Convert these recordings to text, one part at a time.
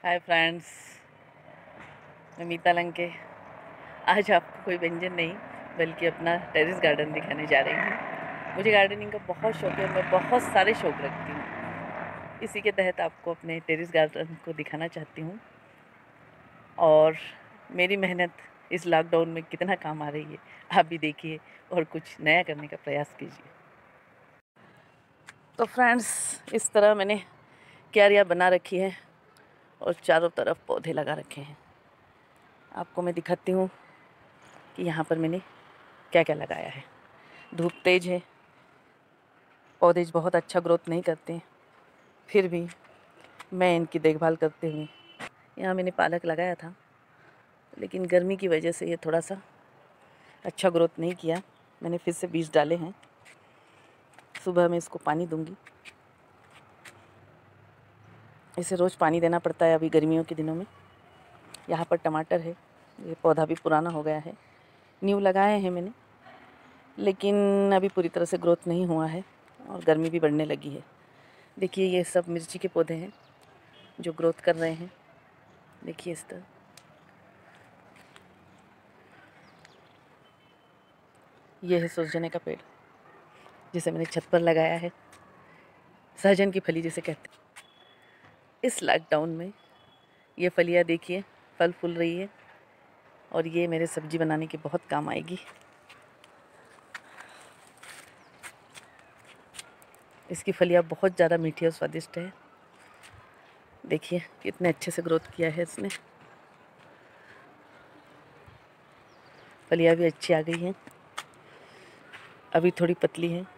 Hi friends, मैं मीता लंके। आज आपको कोई व्यंजन नहीं बल्कि अपना टेरेस गार्डन दिखाने जा रही हूँ। मुझे गार्डनिंग का बहुत शौक है, मैं बहुत सारे शौक रखती हूँ। इसी के तहत आपको अपने टेरेस गार्डन को दिखाना चाहती हूँ और मेरी मेहनत इस लॉकडाउन में कितना काम आ रही है आप भी देखिए और कुछ नया करने का प्रयास कीजिए। तो फ्रेंड्स, इस तरह मैंने क्यारियाँ बना रखी है और चारों तरफ पौधे लगा रखे हैं। आपको मैं दिखाती हूँ कि यहाँ पर मैंने क्या क्या लगाया है। धूप तेज़ है, पौधे बहुत अच्छा ग्रोथ नहीं करते हैं, फिर भी मैं इनकी देखभाल करते हुए यहाँ मैंने पालक लगाया था, लेकिन गर्मी की वजह से ये थोड़ा सा अच्छा ग्रोथ नहीं किया। मैंने फिर से बीज डाले हैं। सुबह में इसको पानी दूंगी। इसे रोज़ पानी देना पड़ता है अभी गर्मियों के दिनों में। यहाँ पर टमाटर है, ये पौधा भी पुराना हो गया है। न्यू लगाए हैं मैंने, लेकिन अभी पूरी तरह से ग्रोथ नहीं हुआ है और गर्मी भी बढ़ने लगी है। देखिए, ये सब मिर्ची के पौधे हैं जो ग्रोथ कर रहे हैं। देखिए इस तरह। ये है सोजने का पेड़ जिसे मैंने छत पर लगाया है। सहजन की फली जिसे कहते हैं। इस लॉकडाउन में ये फलियाँ देखिए फल फूल रही है और ये मेरे सब्जी बनाने की बहुत काम आएगी। इसकी फलियाँ बहुत ज़्यादा मीठी और स्वादिष्ट है। देखिए कितने अच्छे से ग्रोथ किया है इसने। फलियाँ भी अच्छी आ गई हैं, अभी थोड़ी पतली है।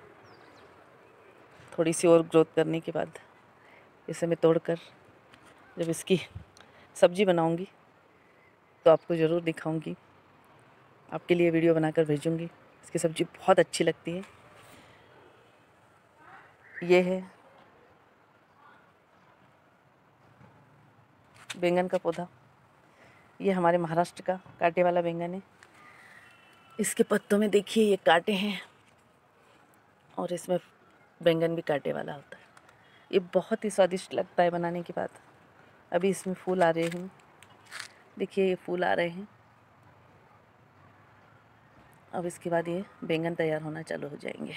थोड़ी सी और ग्रोथ करने के बाद इसे मैं तोड़कर जब इसकी सब्जी बनाऊंगी तो आपको ज़रूर दिखाऊंगी। आपके लिए वीडियो बनाकर भेजूंगी। इसकी सब्ज़ी बहुत अच्छी लगती है। ये है बैंगन का पौधा। ये हमारे महाराष्ट्र का कांटे वाला बैंगन है। इसके पत्तों में देखिए ये कांटे हैं और इसमें बैंगन भी कांटे वाला होता है। ये बहुत ही स्वादिष्ट लगता है बनाने के बाद। अभी इसमें फूल आ रहे हैं। देखिए ये फूल आ रहे हैं। अब इसके बाद ये बैंगन तैयार होना चालू हो जाएंगे।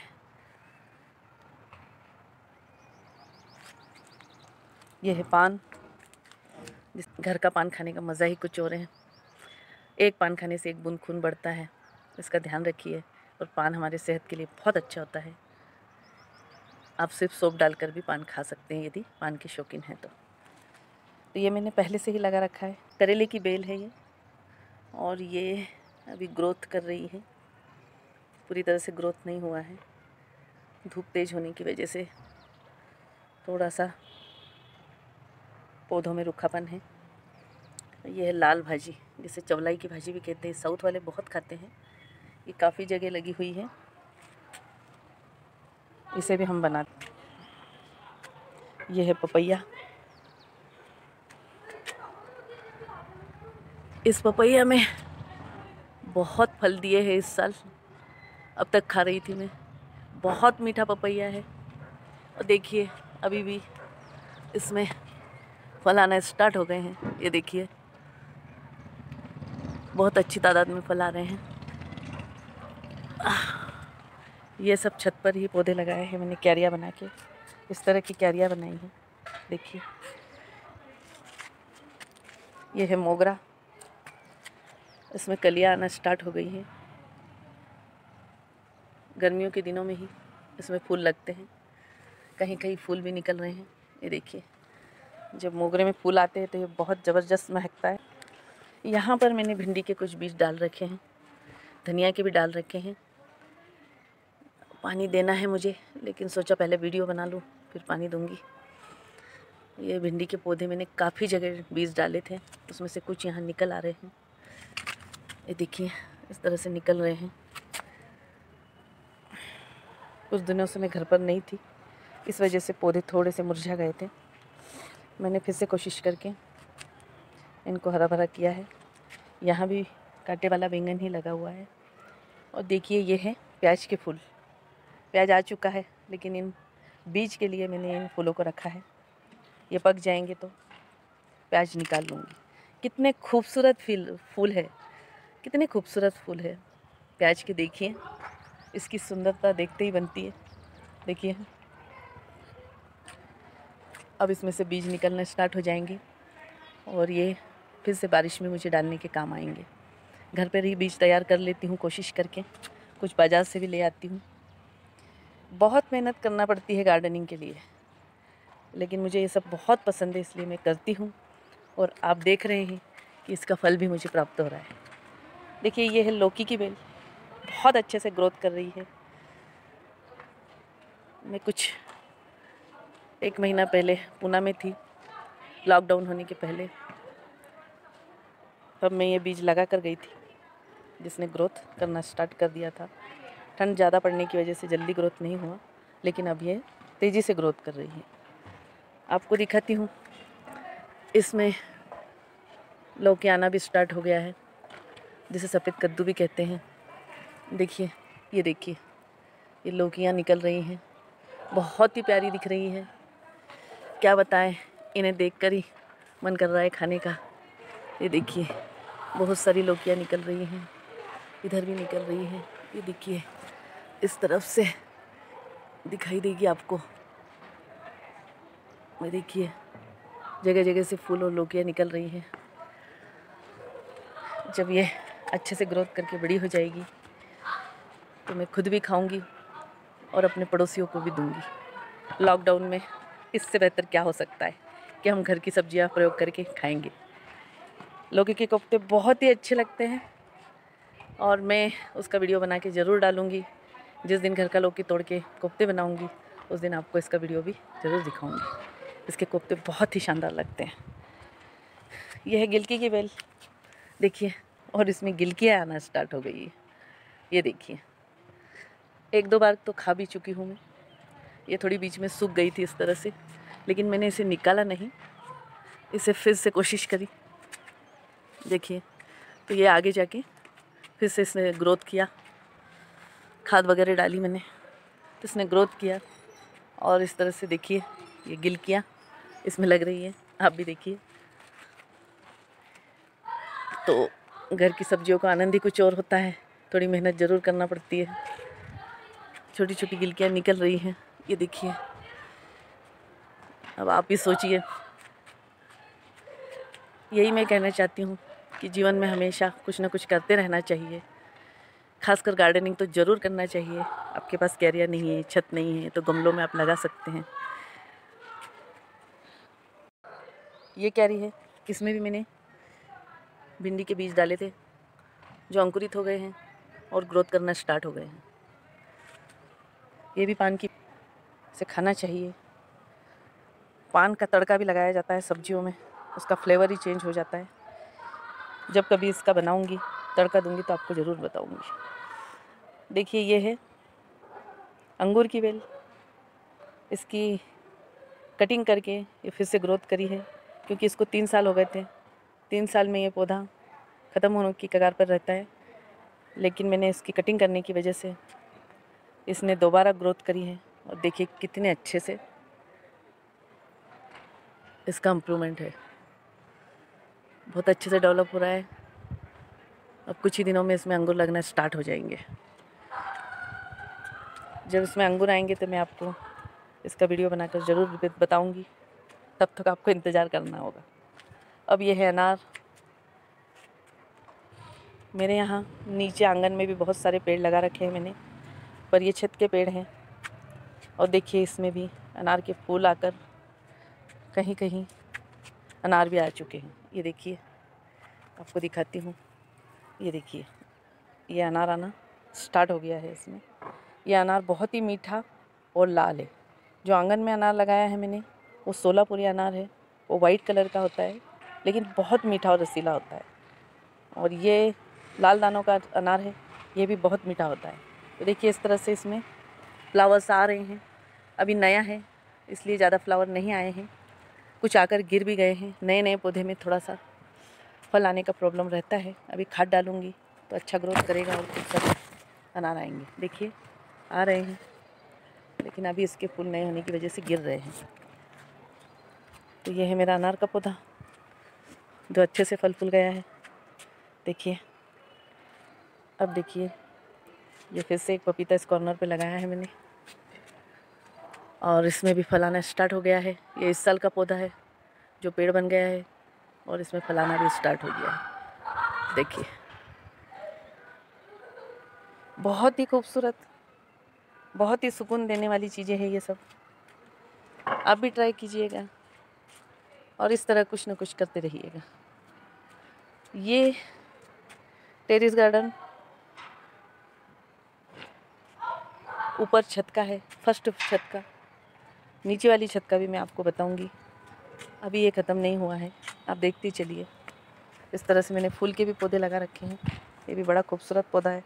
ये है पान। जिस घर का पान खाने का मज़ा ही कुछ और है। एक पान खाने से एक बूंद खून बढ़ता है, इसका ध्यान रखिए। और पान हमारे सेहत के लिए बहुत अच्छा होता है। आप सिर्फ सौंफ डालकर भी पान खा सकते हैं यदि पान के शौकीन हैं तो ये मैंने पहले से ही लगा रखा है। करेले की बेल है ये और ये अभी ग्रोथ कर रही है। पूरी तरह से ग्रोथ नहीं हुआ है, धूप तेज़ होने की वजह से थोड़ा सा पौधों में रूखापन है। ये है लाल भाजी, जिसे चवलाई की भाजी भी कहते हैं। साउथ वाले बहुत खाते हैं। ये काफ़ी जगह लगी हुई है। इसे भी हम बनाते हैं। ये है पपैया। इस पपैया में बहुत फल दिए हैं इस साल। अब तक खा रही थी मैं। बहुत मीठा पपैया है और देखिए अभी भी इसमें फल आना स्टार्ट हो गए हैं। ये देखिए बहुत अच्छी तादाद में फल आ रहे हैं। ये सब छत पर ही पौधे लगाए हैं मैंने क्यारियाँ बना के। इस तरह की क्यारियाँ बनाई हैं। देखिए ये है मोगरा। इसमें कलियाँ आना स्टार्ट हो गई हैं। गर्मियों के दिनों में ही इसमें फूल लगते हैं। कहीं कहीं फूल भी निकल रहे हैं। ये देखिए जब मोगरे में फूल आते हैं तो ये बहुत ज़बरदस्त महकता है। यहाँ पर मैंने भिंडी के कुछ बीज डाल रखे हैं, धनिया के भी डाल रखे हैं। पानी देना है मुझे, लेकिन सोचा पहले वीडियो बना लूँ फिर पानी दूँगी। ये भिंडी के पौधे मैंने काफ़ी जगह बीज डाले थे, उसमें से कुछ यहाँ निकल आ रहे हैं। ये देखिए इस तरह से निकल रहे हैं। कुछ दिनों से मैं घर पर नहीं थी, इस वजह से पौधे थोड़े से मुरझा गए थे। मैंने फिर से कोशिश करके इनको हरा भरा किया है। यहाँ भी कांटे वाला बैंगन ही लगा हुआ है। और देखिए ये है प्याज के फूल। प्याज आ चुका है, लेकिन इन बीज के लिए मैंने इन फूलों को रखा है। ये पक जाएंगे तो प्याज निकाल लूँगी। कितने खूबसूरत फूल है, कितने खूबसूरत फूल है प्याज के। देखिए इसकी सुंदरता देखते ही बनती है। देखिए अब इसमें से बीज निकलना स्टार्ट हो जाएंगे और ये फिर से बारिश में मुझे डालने के काम आएंगे। घर पर ही बीज तैयार कर लेती हूँ कोशिश करके, कुछ बाज़ार से भी ले आती हूँ। बहुत मेहनत करना पड़ती है गार्डनिंग के लिए, लेकिन मुझे ये सब बहुत पसंद है, इसलिए मैं करती हूँ। और आप देख रहे हैं कि इसका फल भी मुझे प्राप्त हो रहा है। देखिए ये है लौकी की बेल, बहुत अच्छे से ग्रोथ कर रही है। मैं कुछ 1 महीना पहले पूना में थी, लॉकडाउन होने के पहले, तब मैं ये बीज लगा कर गई थी, जिसने ग्रोथ करना स्टार्ट कर दिया था। ठंड ज़्यादा पड़ने की वजह से जल्दी ग्रोथ नहीं हुआ, लेकिन अब ये तेज़ी से ग्रोथ कर रही है। आपको दिखाती हूँ, इसमें लौकी आना भी स्टार्ट हो गया है, जिसे सफ़ेद कद्दू भी कहते हैं। देखिए ये देखिए, ये लौकियाँ निकल रही हैं, बहुत ही प्यारी दिख रही हैं। क्या बताएं, इन्हें देखकर ही मन कर रहा है खाने का। ये देखिए बहुत सारी लौकियाँ निकल रही हैं, इधर भी निकल रही हैं। ये देखिए इस तरफ से दिखाई देगी आपको। ये देखिए जगह जगह से फूल और लौकियाँ निकल रही हैं। जब ये अच्छे से ग्रोथ करके बड़ी हो जाएगी तो मैं खुद भी खाऊंगी और अपने पड़ोसियों को भी दूंगी। लॉकडाउन में इससे बेहतर क्या हो सकता है कि हम घर की सब्जियां प्रयोग करके खाएंगे। लौकी के कोफ्ते बहुत ही अच्छे लगते हैं और मैं उसका वीडियो बना के ज़रूर डालूंगी। जिस दिन घर का लौकी तोड़ के कोफ्ते बनाऊंगी उस दिन आपको इसका वीडियो भी ज़रूर दिखाऊंगी। इसके कोफ्ते बहुत ही शानदार लगते हैं। यह है गिलकी की बेल, देखिए, और इसमें गिलकियाँ आना स्टार्ट हो गई है। ये देखिए 1-2 बार तो खा भी चुकी हूँ मैं। ये थोड़ी बीच में सूख गई थी इस तरह से, लेकिन मैंने इसे निकाला नहीं, इसे फिर से कोशिश करी। देखिए तो ये आगे जाके फिर से इसने ग्रोथ किया, खाद वगैरह डाली मैंने तो इसने ग्रोथ किया। और इस तरह से देखिए ये गिलकियाँ इसमें लग रही है, आप भी देखिए। तो घर की सब्जियों का आनंद ही कुछ और होता है, थोड़ी मेहनत ज़रूर करना पड़ती है। छोटी छोटी गिलकियाँ निकल रही हैं, ये देखिए। अब आप भी सोचिए, यही मैं कहना चाहती हूँ कि जीवन में हमेशा कुछ ना कुछ करते रहना चाहिए। खासकर गार्डनिंग तो ज़रूर करना चाहिए। आपके पास क्यारियाँ नहीं है, छत नहीं है, तो गमलों में आप लगा सकते हैं। ये क्यारी है, इसमें भी मैंने भिंडी के बीज डाले थे जो अंकुरित हो गए हैं और ग्रोथ करना स्टार्ट हो गए हैं। ये भी पान की से खाना चाहिए। पान का तड़का भी लगाया जाता है सब्जियों में, उसका फ्लेवर ही चेंज हो जाता है। जब कभी इसका बनाऊंगी, तड़का दूंगी तो आपको ज़रूर बताऊंगी। देखिए ये है अंगूर की बेल, इसकी कटिंग करके ये फिर से ग्रोथ करी है, क्योंकि इसको 3 साल हो गए थे। 3 साल में ये पौधा ख़त्म होने की कगार पर रहता है, लेकिन मैंने इसकी कटिंग करने की वजह से इसने दोबारा ग्रोथ करी है। और देखिए कितने अच्छे से इसका इम्प्रूवमेंट है, बहुत अच्छे से डेवलप हो रहा है। अब कुछ ही दिनों में इसमें अंगूर लगना स्टार्ट हो जाएंगे। जब इसमें अंगूर आएंगे तो मैं आपको इसका वीडियो बनाकर ज़रूर बताऊंगी, तब तक आपको इंतज़ार करना होगा। अब ये है अनार। मेरे यहाँ नीचे आंगन में भी बहुत सारे पेड़ लगा रखे हैं मैंने, पर ये छत के पेड़ हैं। और देखिए इसमें भी अनार के फूल आकर कहीं कहीं अनार भी आ चुके हैं। ये देखिए आपको दिखाती हूँ, ये देखिए ये अनार आना स्टार्ट हो गया है इसमें। ये अनार बहुत ही मीठा और लाल है। जो आंगन में अनार लगाया है मैंने वो सोलापुरी अनार है, वो वाइट कलर का होता है, लेकिन बहुत मीठा और रसीला होता है। और ये लाल दानों का अनार है, ये भी बहुत मीठा होता है। तो देखिए इस तरह से इसमें फ्लावर्स आ रहे हैं। अभी नया है इसलिए ज़्यादा फ्लावर नहीं आए हैं, कुछ आकर गिर भी गए हैं। नए नए पौधे में थोड़ा सा फल आने का प्रॉब्लम रहता है। अभी खाद डालूँगी तो अच्छा ग्रोथ करेगा और खूब सारे अनार आएंगे। देखिए आ रहे हैं, लेकिन अभी इसके फूल नए होने की वजह से गिर रहे हैं। तो ये है मेरा अनार का पौधा। जो अच्छे से फल फूल गया है। देखिए, अब देखिए ये फिर से एक पपीता इस कॉर्नर पे लगाया है मैंने, और इसमें भी फल आना स्टार्ट हो गया है। ये इस साल का पौधा है जो पेड़ बन गया है, और इसमें फल आना भी स्टार्ट हो गया है। देखिए, बहुत ही खूबसूरत, बहुत ही सुकून देने वाली चीज़ें हैं ये सब। आप भी ट्राई कीजिएगा और इस तरह कुछ ना कुछ करते रहिएगा। ये टेरेस गार्डन ऊपर छत का है, फर्स्ट छत का। नीचे वाली छत का भी मैं आपको बताऊंगी, अभी ये ख़त्म नहीं हुआ है, आप देखते चलिए। इस तरह से मैंने फूल के भी पौधे लगा रखे हैं। ये भी बड़ा खूबसूरत पौधा है।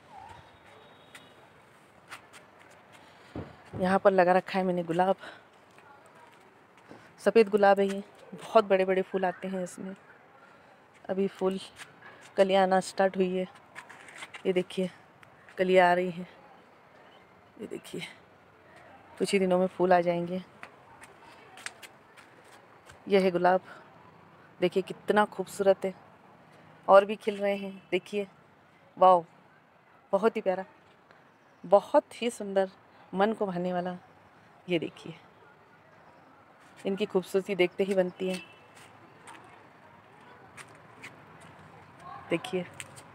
यहाँ पर लगा रखा है मैंने गुलाब, सफ़ेद गुलाब है ये, बहुत बड़े बड़े फूल आते हैं इसमें। अभी फूल कलियाँ आना स्टार्ट हुई है। ये देखिए कलियाँ आ रही हैं, ये देखिए कुछ ही दिनों में फूल आ जाएंगे। यह है गुलाब, देखिए कितना खूबसूरत है, और भी खिल रहे हैं। देखिए, वाह, बहुत ही प्यारा, बहुत ही सुंदर, मन को भाने वाला। ये देखिए, इनकी खूबसूरती देखते ही बनती है। देखिए,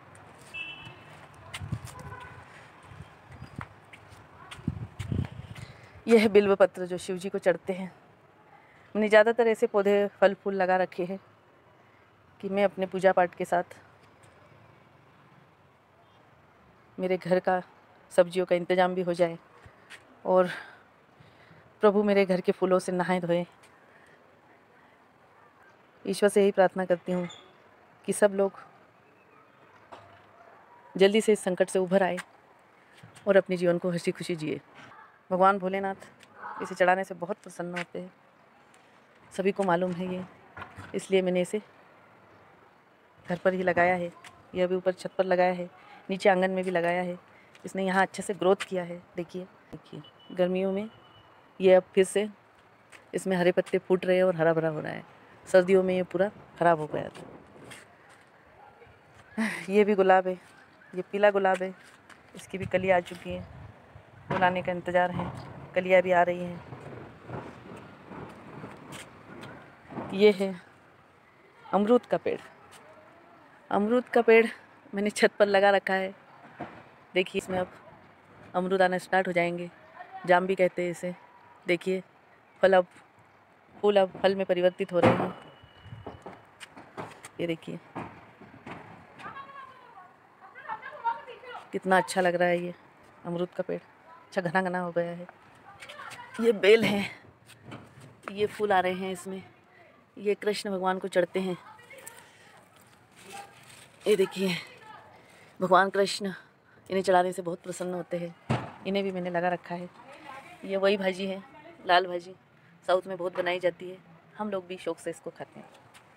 यह है बिल्व पत्र जो शिव जी को चढ़ते हैं। मैंने ज़्यादातर ऐसे पौधे फल फूल लगा रखे हैं कि मैं अपने पूजा पाठ के साथ मेरे घर का सब्जियों का इंतज़ाम भी हो जाए, और प्रभु मेरे घर के फूलों से नहाए धोए। ईश्वर से यही प्रार्थना करती हूँ कि सब लोग जल्दी से इस संकट से उभर आए और अपने जीवन को हंसी खुशी जिए। भगवान भोलेनाथ इसे चढ़ाने से बहुत प्रसन्न होते हैं, सभी को मालूम है ये, इसलिए मैंने इसे घर पर ही लगाया है। यह भी ऊपर छत पर लगाया है, नीचे आंगन में भी लगाया है। इसने यहाँ अच्छे से ग्रोथ किया है। देखिए देखिए, गर्मियों में ये अब फिर से इसमें हरे पत्ते फूट रहे हैं और हरा भरा हो रहा है। सर्दियों में ये पूरा ख़राब हो गया था। ये भी गुलाब है, ये पीला गुलाब है, इसकी भी कलियाँ आ चुकी हैं, फूल आने का इंतज़ार है, कलियाँ भी आ रही हैं। ये है अमरूद का पेड़, अमरूद का पेड़ मैंने छत पर लगा रखा है। देखिए, इसमें अब अमरूद आना स्टार्ट हो जाएंगे, जाम भी कहते हैं इसे। देखिए, फल अब फूल अब फल में परिवर्तित हो रहे हैं। ये देखिए कितना अच्छा लग रहा है। ये अमरूद का पेड़ अच्छा घना घना हो गया है। ये बेल है, ये फूल आ रहे हैं इसमें, ये कृष्ण भगवान को चढ़ते हैं। ये देखिए, भगवान कृष्ण इन्हें चढ़ाने से बहुत प्रसन्न होते हैं। इन्हें भी मैंने लगा रखा है। ये वही भाजी है, लाल भाजी, साउथ में बहुत बनाई जाती है, हम लोग भी शौक से इसको खाते हैं।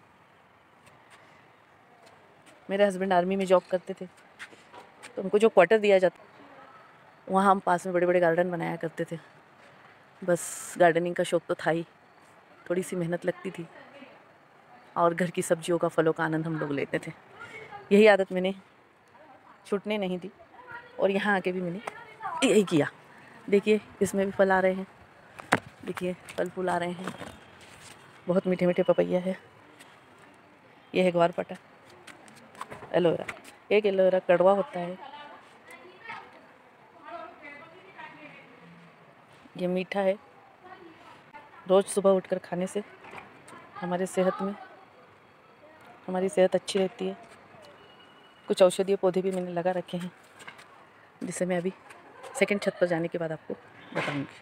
मेरे हस्बैंड आर्मी में जॉब करते थे, तो उनको जो क्वार्टर दिया जाता, वहाँ हम पास में बड़े बड़े गार्डन बनाया करते थे। बस गार्डनिंग का शौक़ तो था ही, थोड़ी सी मेहनत लगती थी, और घर की सब्जियों का, फलों का आनंद हम लोग लेते थे। यही आदत मैंने छूटने नहीं दी, और यहाँ आके भी मैंने यही किया। देखिए, इसमें भी फल आ रहे हैं, देखिए फल फूल आ रहे हैं, बहुत मीठे मीठे पपैया है। यह है ग्वारपाठा, एलोवेरा। एक एलोवेरा कड़वा होता है, ये मीठा है। रोज़ सुबह उठकर खाने से हमारी सेहत अच्छी रहती है। कुछ औषधीय पौधे भी मैंने लगा रखे हैं, जिसे मैं अभी सेकंड छत पर जाने के बाद आपको बताऊंगी।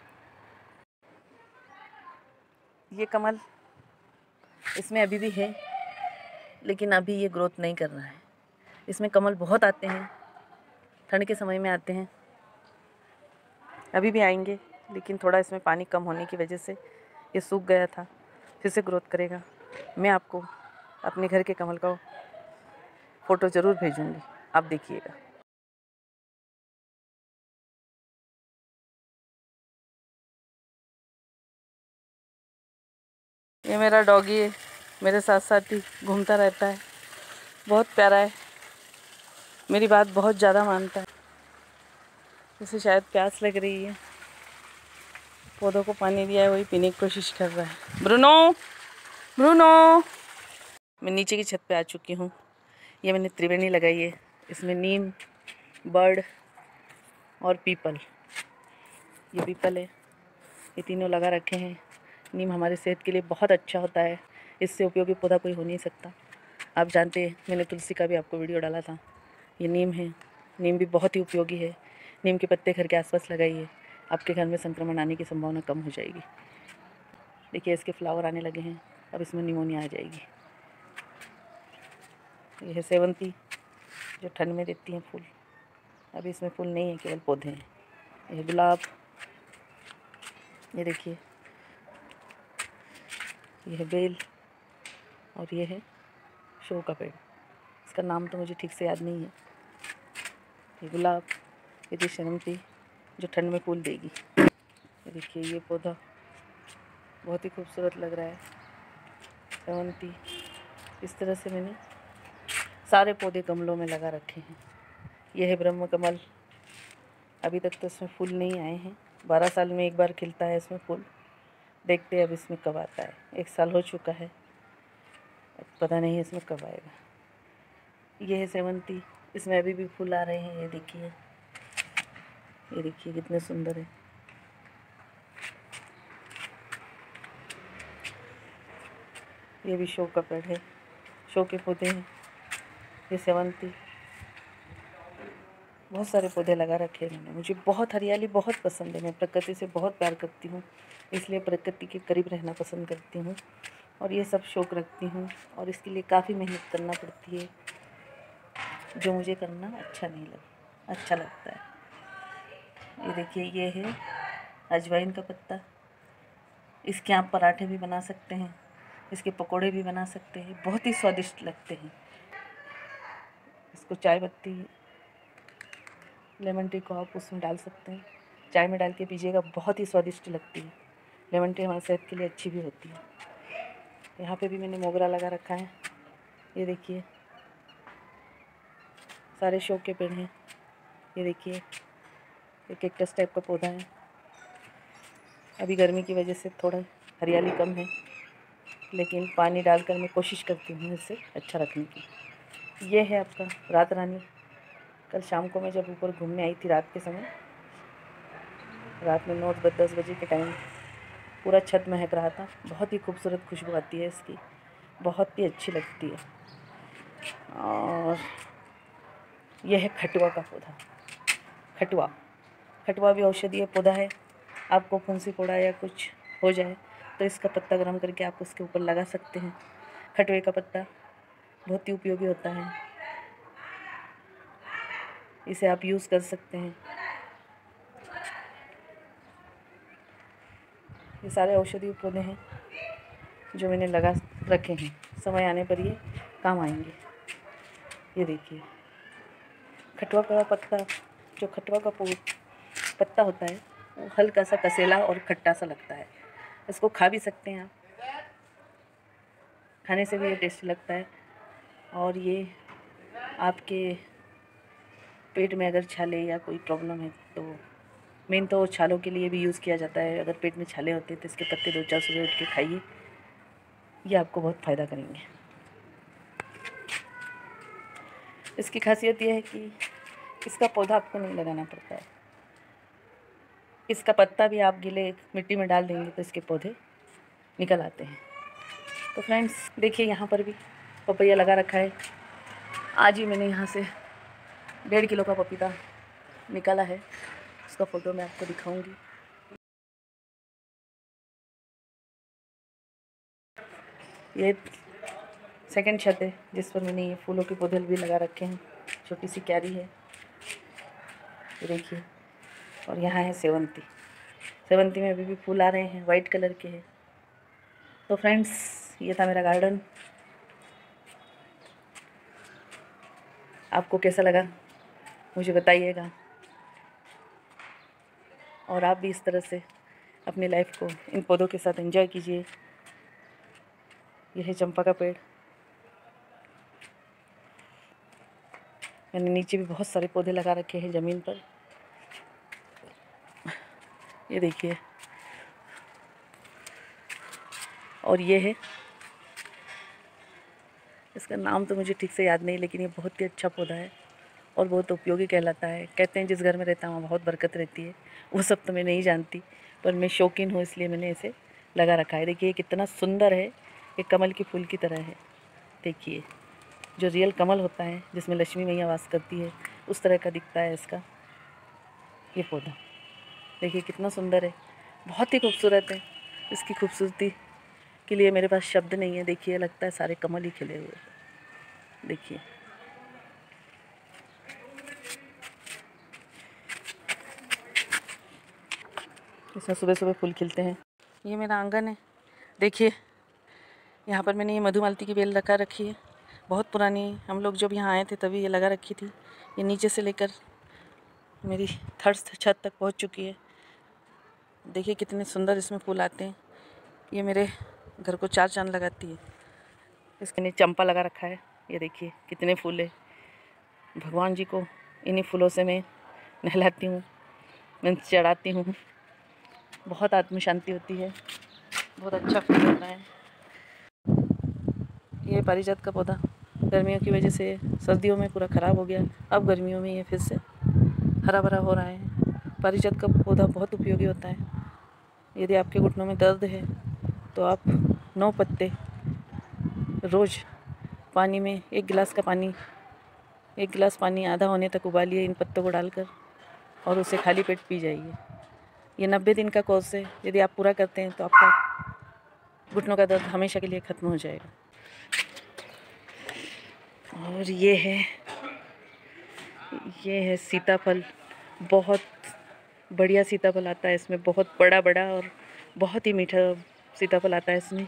ये कमल इसमें अभी भी है, लेकिन अभी ये ग्रोथ नहीं कर रहा है। इसमें कमल बहुत आते हैं, ठंड के समय में आते हैं, अभी भी आएंगे, लेकिन थोड़ा इसमें पानी कम होने की वजह से ये सूख गया था, फिर से ग्रोथ करेगा। मैं आपको अपने घर के कमल का फ़ोटो ज़रूर भेजूँगी, आप देखिएगा। ये मेरा डॉगी है, मेरे साथ साथ ही घूमता रहता है, बहुत प्यारा है, मेरी बात बहुत ज़्यादा मानता है। उसे शायद प्यास लग रही है, पौधों को पानी दिया है, वही पीने की कोशिश कर रहा है। Bruno, Bruno. मैं नीचे की छत पे आ चुकी हूँ। ये मैंने त्रिवेणी लगाई है, इसमें नीम, बर्ड और पीपल। ये पीपल है, ये तीनों लगा रखे हैं। नीम हमारी सेहत के लिए बहुत अच्छा होता है, इससे उपयोगी पौधा कोई हो नहीं सकता। आप जानते हैं, मैंने तुलसी का भी आपको वीडियो डाला था। ये नीम है, नीम भी बहुत ही उपयोगी है। नीम के पत्ते घर के आसपास लगाइए, आपके घर में संक्रमण आने की संभावना कम हो जाएगी। देखिए इसके फ्लावर आने लगे हैं, अब इसमें निमोनिया आ जाएगी। यह है सेवंती, जो ठंड में देती हैं फूल। अभी इसमें फूल नहीं है, केवल पौधे हैं। यह गुलाब, ये देखिए, यह है बेल और ये है शो का पेड़। इसका नाम तो मुझे ठीक से याद नहीं है। ये गुलाब, ये सेवंती जो ठंड में फूल देगी। ये देखिए, ये पौधा बहुत ही खूबसूरत लग रहा है, सेवंती। इस तरह से मैंने सारे पौधे गमलों में लगा रखे हैं। यह है ब्रह्म कमल, अभी तक तो इसमें फूल नहीं आए हैं। 12 साल में एक बार खिलता है इसमें फूल। देखते हैं अब इसमें कब आता है। 1 साल हो चुका है, अब पता नहीं इसमें कब आएगा। यह है सेवंती, इसमें अभी भी फूल आ रहे हैं। ये देखिए, ये देखिए कितने सुंदर है। ये भी शो का पेड़ है, शो के पौधे हैं। ये सेवंती, बहुत सारे पौधे लगा रखे हैं मैंने। मुझे बहुत हरियाली बहुत पसंद है, मैं प्रकृति से बहुत प्यार करती हूँ, इसलिए प्रकृति के करीब रहना पसंद करती हूँ और ये सब शौक रखती हूँ। और इसके लिए काफ़ी मेहनत करना पड़ती है, जो मुझे करना अच्छा लगता है। ये देखिए, ये है अजवाइन का पत्ता। इसके आप पराठे भी बना सकते हैं, इसके पकोड़े भी बना सकते हैं, बहुत ही स्वादिष्ट लगते हैं। इसको चाय पत्ती, लेमन टी को आप उसमें डाल सकते हैं, चाय में डाल के पीजिएगा, बहुत ही स्वादिष्ट लगती है। लेमन टी हमारी सेहत के लिए अच्छी भी होती है। यहाँ पे भी मैंने मोगरा लगा रखा है। ये देखिए, सारे शो के पेड़ हैं। ये देखिए, एक कैक्टस टाइप का पौधा है। अभी गर्मी की वजह से थोड़ा हरियाली कम है, लेकिन पानी डालकर मैं कोशिश करती हूँ इसे अच्छा रखने की। ये है आपका रात रानी। कल शाम को मैं जब ऊपर घूमने आई थी रात के समय, रात में 9-10 बजे के टाइम पूरा छत महक रहा था। बहुत ही खूबसूरत खुशबू आती है इसकी, बहुत ही अच्छी लगती है। और यह है खटवा का पौधा। खटवा भी औषधीय पौधा है। आपको फुंसी फोड़ा या कुछ हो जाए तो इसका पत्ता गर्म करके आप उसके ऊपर लगा सकते हैं। खटवे का पत्ता बहुत ही उपयोगी होता है, इसे आप यूज़ कर सकते हैं। ये सारे औषधीय पौधे हैं जो मैंने लगा रखे हैं, समय आने पर ये काम आएंगे। ये देखिए, खटवा का पत्ता, जो खटवा का पत्ता होता है वो हल्का सा कसेला और खट्टा सा लगता है। इसको खा भी सकते हैं आप, खाने से भी ये टेस्टी लगता है। और ये आपके पेट में अगर छाले या कोई प्रॉब्लम है तो मेन तो छालों के लिए भी यूज़ किया जाता है। अगर पेट में छाले होते हैं तो इसके पत्ते 2-4 सुबह उठ के खाइए, ये आपको बहुत फ़ायदा करेंगे। इसकी खासियत यह है कि इसका पौधा आपको नहीं लगाना पड़ता है, इसका पत्ता भी आप गीले मिट्टी में डाल देंगे तो इसके पौधे निकल आते हैं। तो फ्रेंड्स देखिए, यहाँ पर भी पपैया लगा रखा है। आज ही मैंने यहाँ से 1.5 किलो का पपीता निकाला है, उसका फ़ोटो मैं आपको दिखाऊंगी। ये सेकंड छत है जिस पर मैंने ये फूलों के पौधे भी लगा रखे हैं। छोटी सी क्यारी है, ये देखिए। और यहाँ है सेवंती में अभी भी फूल आ रहे हैं, वाइट कलर के हैं। तो फ्रेंड्स ये था मेरा गार्डन, आपको कैसा लगा मुझे बताइएगा। और आप भी इस तरह से अपनी लाइफ को इन पौधों के साथ एंजॉय कीजिए। यह है चंपा का पेड़। मैंने नीचे भी बहुत सारे पौधे लगा रखे हैं ज़मीन पर। ये देखिए, और ये है, इसका नाम तो मुझे ठीक से याद नहीं, लेकिन ये बहुत ही अच्छा पौधा है और बहुत उपयोगी कहलाता है। कहते हैं जिस घर में रहता है वहाँ बहुत बरकत रहती है। वो सब तो मैं नहीं जानती, पर मैं शौकीन हूँ इसलिए मैंने इसे लगा रखा है। देखिए कितना सुंदर है, ये कमल के फूल की तरह है। देखिए जो रियल कमल होता है जिसमें लक्ष्मी मैया वास करती है, उस तरह का दिखता है इसका ये पौधा। देखिए कितना सुंदर है, बहुत ही खूबसूरत है। इसकी खूबसूरती के लिए मेरे पास शब्द नहीं है। देखिए लगता है सारे कमल ही खिले हुए हैं। देखिए इसमें सुबह सुबह फूल खिलते हैं। ये मेरा आंगन है। देखिए यहाँ पर मैंने ये मधुमालती की बेल लगा रखी है, बहुत पुरानी। हम लोग जब यहाँ आए थे तभी ये लगा रखी थी। ये नीचे से लेकर मेरी थर्ड छत तक पहुँच चुकी है। देखिए कितने सुंदर इसमें फूल आते हैं। ये मेरे घर को चार चांद लगाती है। इसके नीचे चंपा लगा रखा है। ये देखिए कितने फूल है। भगवान जी को इन्हीं फूलों से मैं नहलाती हूँ, मैं चढ़ाती हूँ। बहुत आत्म शांति होती है, बहुत अच्छा फील होता है। ये पारिजात का पौधा गर्मियों की वजह से सर्दियों में पूरा ख़राब हो गया, अब गर्मियों में ये फिर से हरा भरा हो रहा है। पारिजात का पौधा बहुत उपयोगी होता है। यदि आपके घुटनों में दर्द है तो आप 9 पत्ते रोज़ पानी में, एक गिलास पानी आधा होने तक उबालिए इन पत्तों को डालकर, और उसे खाली पेट पी जाइए। ये 90 दिन का कोर्स है। यदि आप पूरा करते हैं तो आपका घुटनों का दर्द हमेशा के लिए ख़त्म हो जाएगा। और ये है सीताफल। बहुत बढ़िया सीताफल आता है इसमें, बहुत बड़ा बड़ा और बहुत ही मीठा सीताफल आता है इसमें।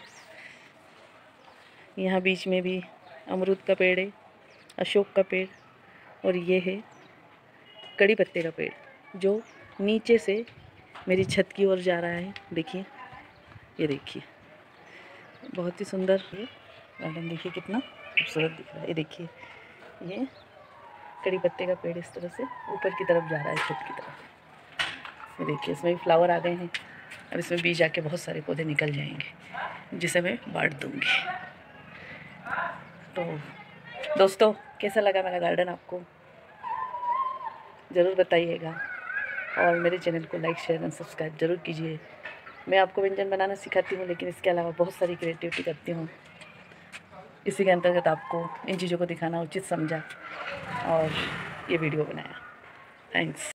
यहाँ बीच में भी अमरूद का पेड़ है, अशोक का पेड़, और ये है कड़ी पत्ते का पेड़ जो नीचे से मेरी छत की ओर जा रहा है। देखिए, ये देखिए बहुत ही सुंदर ये गार्डन। देखिए कितना खूबसूरत दिख रहा है। ये देखिए, ये कड़ी पत्ते का पेड़ इस तरह से ऊपर की तरफ जा रहा है, छत की तरफ। ये देखिए इसमें भी फ्लावर आ गए हैं। अब इसमें बीज आके बहुत सारे पौधे निकल जाएंगे जिसे मैं बांट दूँगी। तो दोस्तों, कैसा लगा मेरा गार्डन आपको ज़रूर बताइएगा, और मेरे चैनल को लाइक, शेयर एंड सब्सक्राइब ज़रूर कीजिए। मैं आपको व्यंजन बनाना सिखाती हूँ, लेकिन इसके अलावा बहुत सारी क्रिएटिविटी करती हूँ। इसी के अंतर्गत आपको इन चीज़ों को दिखाना उचित समझा और ये वीडियो बनाया। थैंक्स।